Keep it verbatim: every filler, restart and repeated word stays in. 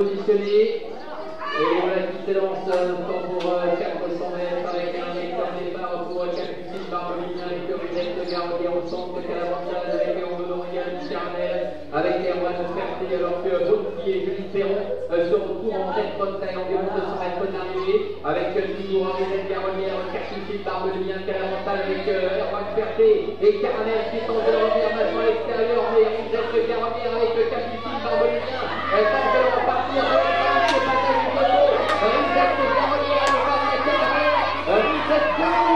positionné. Et voilà qui s'élance maintenant pour quatre cents mètres avec un excellent départ pour Capucine Barbelin avec Rudette Garodier au centre, quel avantage avec Envedon et Caramel, avec Erwan Ferté, alors que Bonti et Julie Perron se retrouvent en tête bataille environ deux cents mètres d'arrivée, avec toujours Rudette Garodier, Capucine Barbelin, quel avantage avec Erwan Ferté et Caramel qui sont de revenir maintenant à l'extérieur, mais Rudette Garodier avec Capucine Barbelin tente de repartir pour le passage du plateau. Rudette Garodier, le passage de Caramel, Rudette Garodier